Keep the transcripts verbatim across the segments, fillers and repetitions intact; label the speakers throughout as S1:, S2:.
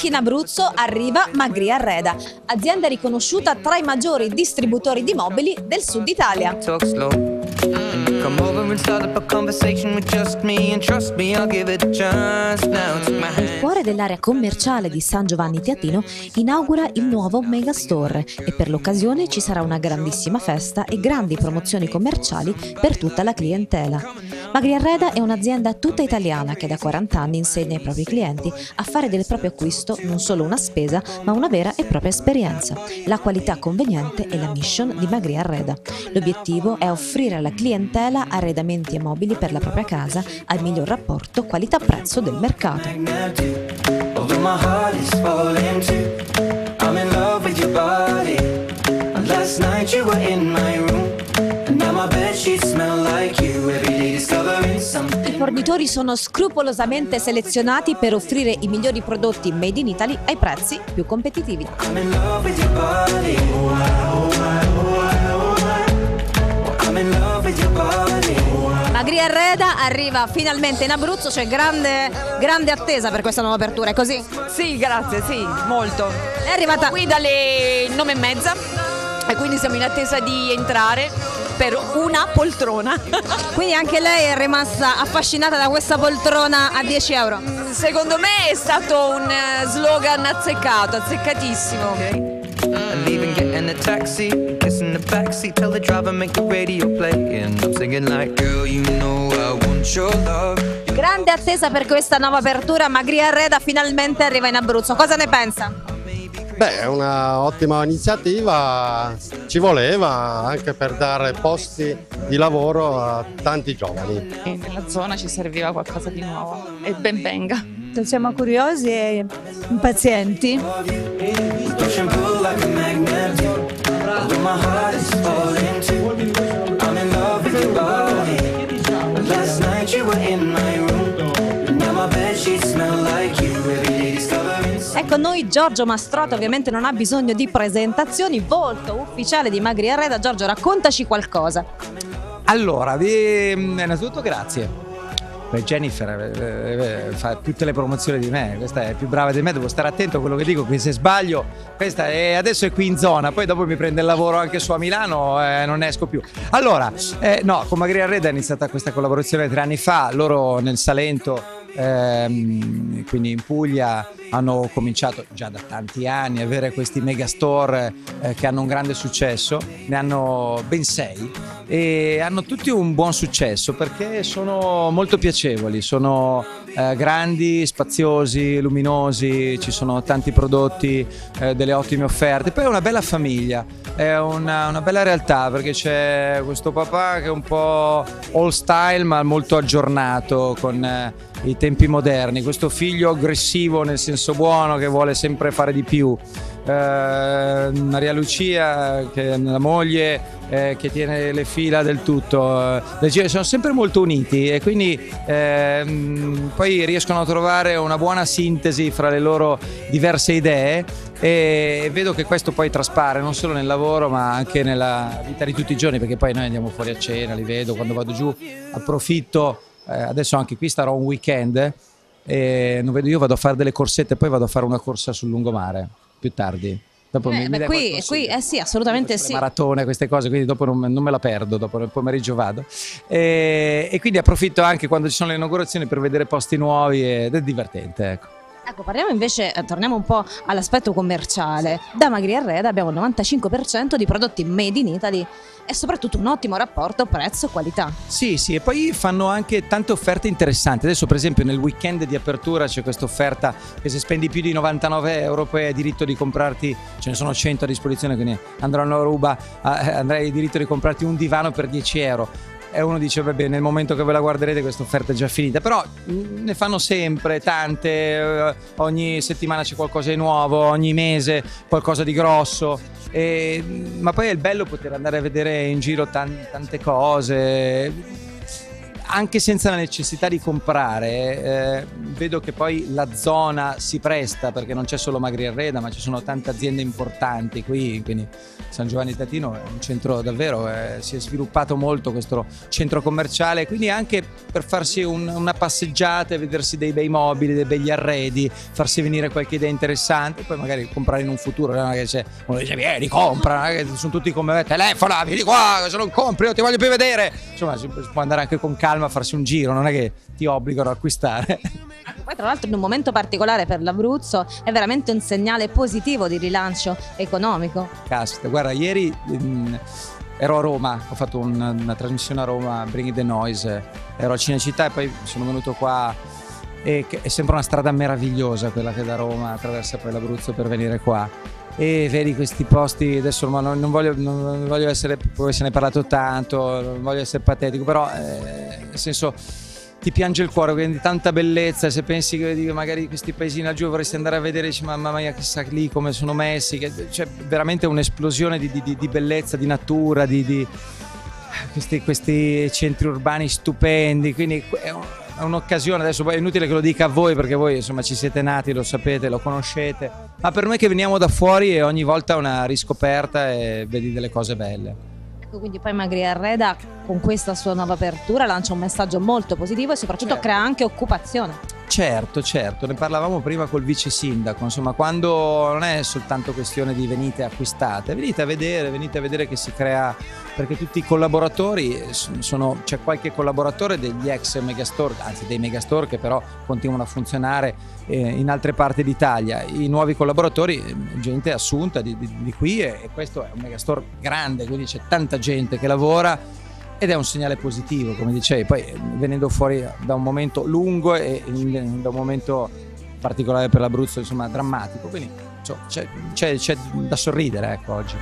S1: anche in Abruzzo arriva Magri Arreda, azienda riconosciuta tra i maggiori distributori di mobili del sud Italia. Il cuore dell'area commerciale di San Giovanni Teatino inaugura il nuovo Megastore e per l'occasione ci sarà una grandissima festa e grandi promozioni commerciali per tutta la clientela. Magri Arreda è un'azienda tutta italiana che da quaranta anni insegna ai propri clienti a fare del proprio acquisto non solo una spesa ma una vera e propria esperienza. La qualità conveniente è la mission di Magri Arreda. L'obiettivo è offrire alla clientela arredamenti e mobili per la propria casa al miglior rapporto qualità-prezzo del mercato. I fornitori sono scrupolosamente selezionati per offrire i migliori prodotti made in Italy ai prezzi più competitivi. Magri Arreda arriva finalmente in Abruzzo, c'è grande, grande attesa per questa nuova apertura, è così?
S2: Sì, grazie, sì, molto.
S1: È arrivata
S2: qui dalle nove e mezza e quindi siamo in attesa di entrare per una poltrona.
S1: Quindi anche lei è rimasta affascinata da questa poltrona a dieci euro?
S2: Secondo me è stato un slogan azzeccato, azzeccatissimo.
S1: Grande attesa per questa nuova apertura, Magri Arreda finalmente arriva in Abruzzo, cosa ne pensa?
S3: Beh, è una ottima iniziativa, ci voleva anche per dare posti di lavoro a tanti giovani.
S4: E nella zona ci serviva qualcosa di nuovo e ben venga.
S5: Siamo curiosi e impazienti.
S1: Ecco, noi Giorgio Mastrota ovviamente non ha bisogno di presentazioni, volto ufficiale di Magri Arreda. Giorgio, raccontaci qualcosa.
S6: Allora, vi, innanzitutto grazie. Jennifer eh, eh, fa tutte le promozioni di me, questa è più brava di me, devo stare attento a quello che dico, qui se sbaglio, questa è, adesso è qui in zona, poi dopo mi prende il lavoro anche su a Milano e eh, non esco più. Allora, eh, no, con Magri Arreda è iniziata questa collaborazione tre anni fa, loro nel Salento, ehm, quindi in Puglia, hanno cominciato già da tanti anni a avere questi megastore eh, che hanno un grande successo, ne hanno ben sei e hanno tutti un buon successo perché sono molto piacevoli, sono eh, grandi, spaziosi, luminosi, ci sono tanti prodotti, eh, delle ottime offerte, poi è una bella famiglia, è una, una bella realtà perché c'è questo papà che è un po' old style ma molto aggiornato con eh, i tempi moderni, questo figlio aggressivo nel senso buono che vuole sempre fare di più, eh, Maria Lucia che è la moglie eh, che tiene le fila del tutto, eh, sono sempre molto uniti e quindi eh, poi riescono a trovare una buona sintesi fra le loro diverse idee e vedo che questo poi traspare non solo nel lavoro ma anche nella vita di tutti i giorni, perché poi noi andiamo fuori a cena, li vedo quando vado giù, approfitto. Eh, adesso anche qui starò un weekend e non vedo, io vado a fare delle corsette, poi vado a fare una corsa sul lungomare più tardi. Dopo
S1: eh,
S6: mi,
S1: beh,
S6: mi
S1: qui, qui eh sì, assolutamente sì.
S6: Maratone, queste cose, quindi dopo non, non me la perdo, dopo nel pomeriggio vado. E, e quindi approfitto anche quando ci sono le inaugurazioni per vedere posti nuovi ed è divertente, ecco.
S1: Ecco, parliamo invece, eh, torniamo un po' all'aspetto commerciale. Da Magri Arreda abbiamo il novantacinque per cento di prodotti made in Italy e soprattutto un ottimo rapporto prezzo-qualità.
S6: Sì, sì, e poi fanno anche tante offerte interessanti. Adesso per esempio nel weekend di apertura c'è questa offerta che se spendi più di novantanove euro poi hai diritto di comprarti, ce ne sono cento a disposizione, quindi andrò a Ruba, eh, andrai diritto di comprarti un divano per dieci euro. E uno dice vabbè, nel momento che ve la guarderete questa offerta è già finita, però ne fanno sempre tante, ogni settimana c'è qualcosa di nuovo, ogni mese qualcosa di grosso, e, ma poi è il bello poter andare a vedere in giro tan- tante cose. anche senza la necessità di comprare, eh, vedo che poi la zona si presta, perché non c'è solo Magri Arreda, ma ci sono tante aziende importanti qui, quindi San Giovanni Tatino è un centro davvero, eh, si è sviluppato molto questo centro commerciale, quindi anche per farsi un, una passeggiata e vedersi dei bei mobili, dei begli arredi, farsi venire qualche idea interessante, poi magari comprare in un futuro, non è che c'è uno dice vieni compra, non è che sono tutti come telefona, vieni qua, se non compri io ti voglio più vedere, insomma si può andare anche con calma a farsi un giro, non è che ti obbligano a acquistare.
S1: Poi tra l'altro in un momento particolare per l'Abruzzo è veramente un segnale positivo di rilancio economico.
S6: Caspita, guarda, ieri mh, ero a Roma, ho fatto un, una trasmissione a Roma, Bring the Noise, ero a Cinecittà e poi sono venuto qua e è sempre una strada meravigliosa quella che da Roma attraversa poi l'Abruzzo per venire qua. E vedi questi posti, adesso non, non, voglio, non voglio essere, poi se ne è parlato tanto, non voglio essere patetico, però eh, nel senso ti piange il cuore, quindi tanta bellezza, se pensi che magari questi paesini laggiù vorresti andare a vedere, dici mamma mia chissà lì come sono messi, che, c'è veramente un'esplosione di, di, di bellezza, di natura, di, di questi, questi centri urbani stupendi, quindi è un, è un'occasione, adesso poi è inutile che lo dica a voi perché voi insomma ci siete nati, lo sapete, lo conoscete, ma per noi che veniamo da fuori è ogni volta una riscoperta e vedi delle cose belle.
S1: Ecco, quindi poi Magri Arreda con questa sua nuova apertura lancia un messaggio molto positivo e soprattutto
S6: certo.
S1: crea anche occupazione.
S6: Certo, certo, ne parlavamo prima col vice sindaco, insomma quando non è soltanto questione di venite acquistate, venite a vedere, venite a vedere che si crea, perché tutti i collaboratori sono, c'è qualche collaboratore degli ex megastore, anzi dei megastore che però continuano a funzionare eh, in altre parti d'Italia, i nuovi collaboratori, gente assunta di, di, di qui e, e questo è un megastore grande, quindi c'è tanta gente che lavora. Ed è un segnale positivo, come dicevi, poi venendo fuori da un momento lungo e da un momento particolare per l'Abruzzo, insomma drammatico, quindi c'è, c'è, c'è da sorridere, ecco, oggi.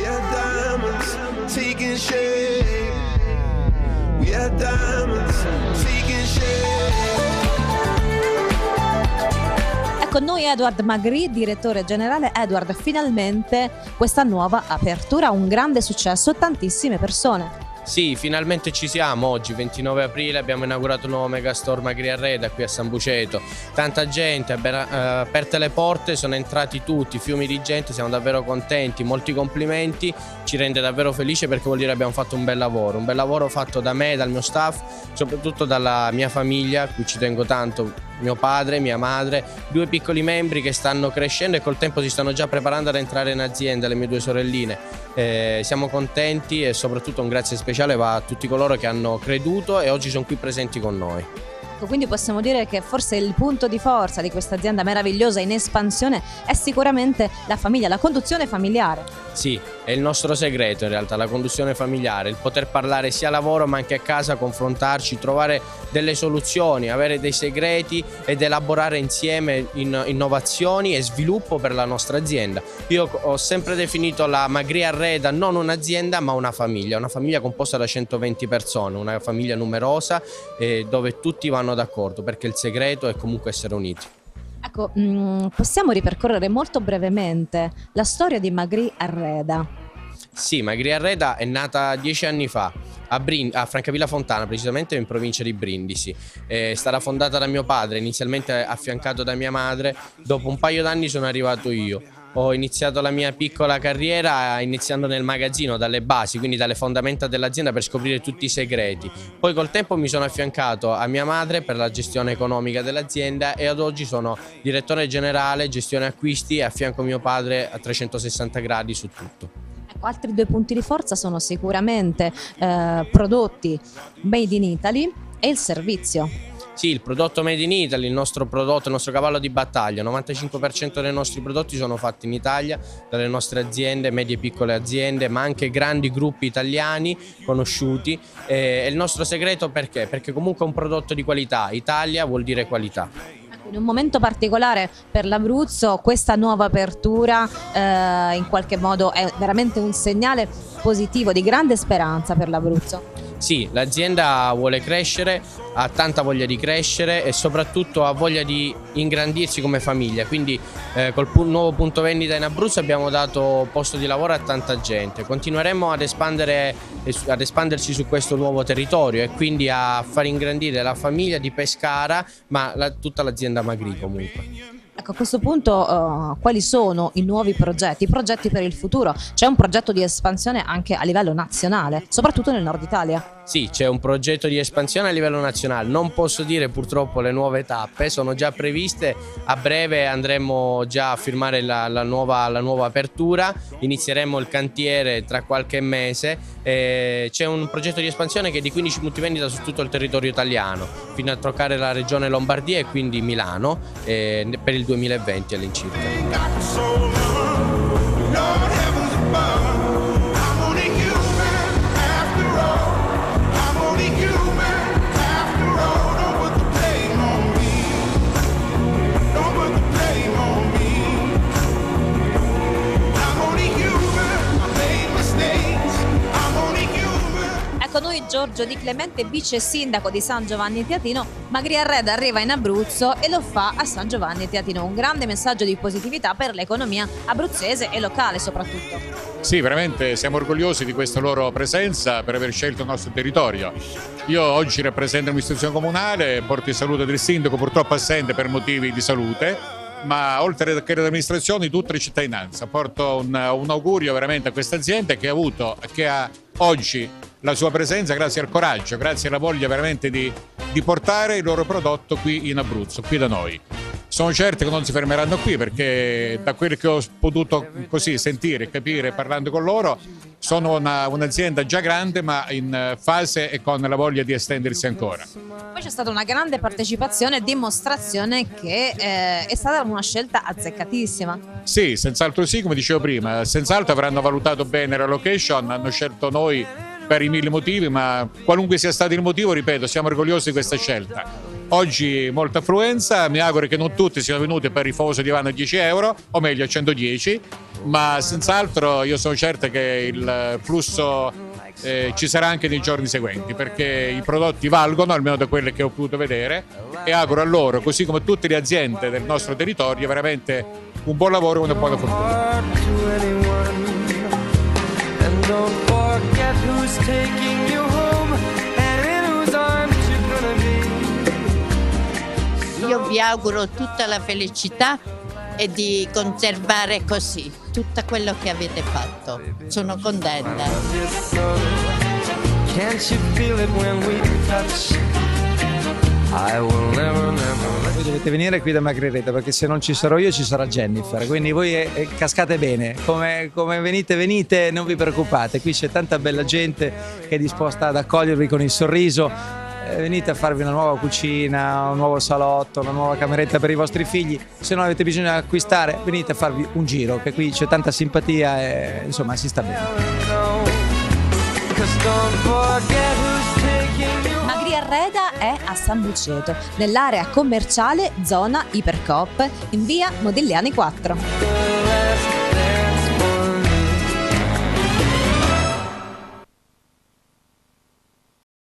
S1: Con noi Edward Magri, direttore generale. Edward, finalmente questa nuova apertura, un grande successo, tantissime persone.
S7: Sì, finalmente ci siamo, oggi ventinove aprile abbiamo inaugurato il nuovo Megastore Magri Arreda qui a San Buceto, tanta gente, aperte le porte, sono entrati tutti, fiumi di gente, siamo davvero contenti, molti complimenti, ci rende davvero felice perché vuol dire che abbiamo fatto un bel lavoro, un bel lavoro fatto da me, dal mio staff, soprattutto dalla mia famiglia, a cui ci tengo tanto, mio padre, mia madre, due piccoli membri che stanno crescendo e col tempo si stanno già preparando ad entrare in azienda, le mie due sorelline. Eh, siamo contenti e soprattutto un grazie speciale va a tutti coloro che hanno creduto e oggi sono qui presenti con noi.
S1: Quindi possiamo dire che forse il punto di forza di questa azienda meravigliosa in espansione è sicuramente la famiglia, la conduzione familiare.
S7: Sì, è il nostro segreto in realtà, la conduzione familiare, il poter parlare sia a lavoro ma anche a casa, confrontarci, trovare delle soluzioni, avere dei segreti ed elaborare insieme in innovazioni e sviluppo per la nostra azienda. Io ho sempre definito la Magri Arreda non un'azienda ma una famiglia, una famiglia composta da centoventi persone, una famiglia numerosa eh, dove tutti vanno d'accordo perché il segreto è comunque essere uniti.
S1: Ecco, mh, possiamo ripercorrere molto brevemente la storia di Magri Arreda.
S7: Sì, Magri Arreda è nata dieci anni fa a, Brin- a Francavilla Fontana, precisamente in provincia di Brindisi. È stata fondata da mio padre, inizialmente affiancato da mia madre, dopo un paio d'anni sono arrivato io. Ho iniziato la mia piccola carriera iniziando nel magazzino, dalle basi, quindi dalle fondamenta dell'azienda per scoprire tutti i segreti. Poi col tempo mi sono affiancato a mia madre per la gestione economica dell'azienda e ad oggi sono direttore generale, gestione acquisti e affianco mio padre a trecentosessanta gradi su tutto.
S1: Ecco, altri due punti di forza sono sicuramente eh, prodotti made in Italy e il servizio.
S7: Sì, il prodotto made in Italy, il nostro prodotto, il nostro cavallo di battaglia, il novantacinque per cento dei nostri prodotti sono fatti in Italia, dalle nostre aziende, medie e piccole aziende, ma anche grandi gruppi italiani conosciuti. E il nostro segreto perché? Perché comunque è un prodotto di qualità, Italia vuol dire qualità.
S1: In un momento particolare per l'Abruzzo questa nuova apertura eh, in qualche modo è veramente un segnale positivo di grande speranza per l'Abruzzo.
S7: Sì, l'azienda vuole crescere, ha tanta voglia di crescere e soprattutto ha voglia di ingrandirsi come famiglia, quindi eh, col pu- nuovo punto vendita in Abruzzo abbiamo dato posto di lavoro a tanta gente. Continueremo ad espandere, ad espanderci su questo nuovo territorio e quindi a far ingrandire la famiglia di Pescara, ma la, tutta l'azienda Magri comunque.
S1: Ecco, a questo punto uh, quali sono i nuovi progetti, i progetti per il futuro? C'è un progetto di espansione anche a livello nazionale, soprattutto nel nord Italia?
S7: Sì, c'è un progetto di espansione a livello nazionale, non posso dire purtroppo le nuove tappe, sono già previste, a breve andremo già a firmare la, la, nuova, la nuova apertura, inizieremo il cantiere tra qualche mese, eh, c'è un progetto di espansione che è di quindici punti vendita su tutto il territorio italiano, fino a toccare la regione Lombardia e quindi Milano eh, per il duemilaventi all'incirca.
S1: Con noi Giorgio Di Clemente, vice sindaco di San Giovanni Teatino. Magri Arreda arriva in Abruzzo e lo fa a San Giovanni Teatino, un grande messaggio di positività per l'economia abruzzese e locale soprattutto.
S8: Sì, veramente siamo orgogliosi di questa loro presenza, per aver scelto il nostro territorio. Io oggi rappresento l'amministrazione comunale, porto il saluto del sindaco, purtroppo assente per motivi di salute, ma oltre che l'amministrazione tutta la cittadinanza. Porto un, un augurio veramente a questa azienda che ha avuto, che ha oggi la sua presenza grazie al coraggio, grazie alla voglia veramente di, di portare il loro prodotto qui in Abruzzo, qui da noi. Sono certo che non si fermeranno qui, perché da quello che ho potuto così sentire, capire parlando con loro, sono una, un'azienda già grande ma in fase e con la voglia di estendersi ancora.
S1: Poi c'è stata una grande partecipazione e dimostrazione che eh, è stata una scelta azzeccatissima.
S8: Sì, senz'altro sì, come dicevo prima, senz'altro avranno valutato bene la location, hanno scelto noi per i mille motivi, ma qualunque sia stato il motivo, ripeto, siamo orgogliosi di questa scelta. Oggi molta affluenza, mi auguro che non tutti siano venuti per il famoso divano a dieci euro, o meglio a centodieci, ma senz'altro io sono certo che il flusso eh, ci sarà anche nei giorni seguenti, perché i prodotti valgono, almeno da quelle che ho potuto vedere, e auguro a loro, così come a tutte le aziende del nostro territorio, veramente un buon lavoro e una buona fortuna.
S9: Io vi auguro tutta la felicità e di conservare così tutto quello che avete fatto. Sono contenta.
S6: Voi dovete venire qui da Magri Arreda, perché se non ci sarò io ci sarà Jennifer, quindi voi eh, cascate bene, come, come venite venite, non vi preoccupate, qui c'è tanta bella gente che è disposta ad accogliervi con il sorriso. Eh, venite a farvi una nuova cucina, un nuovo salotto, una nuova cameretta per i vostri figli. Se non avete bisogno di acquistare, venite a farvi un giro, che qui c'è tanta simpatia e insomma si sta bene.
S1: Magri Arreda è a San Buceto, nell'area commerciale zona Ipercoop, in via Modigliani quattro.